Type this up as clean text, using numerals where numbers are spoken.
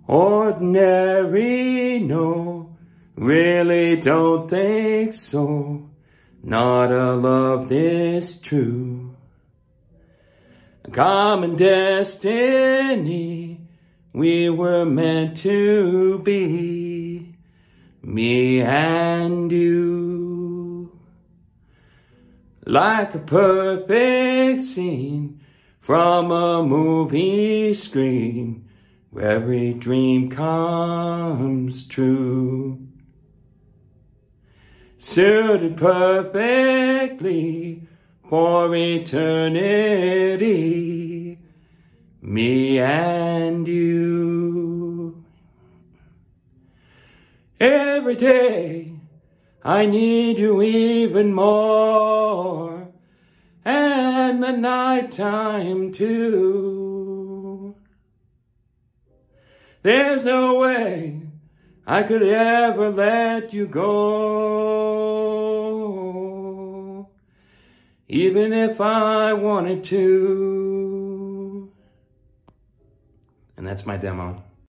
Ordinary, no, really don't think so. Not a love this true. A common destiny, we were meant to be, me and you. Like a perfect scene from a movie screen, where every dream comes true. Suited perfectly for eternity, me and you. Every day I need you even more, and the nighttime too. There's no way I could ever let you go, even if I wanted to. And that's my demo.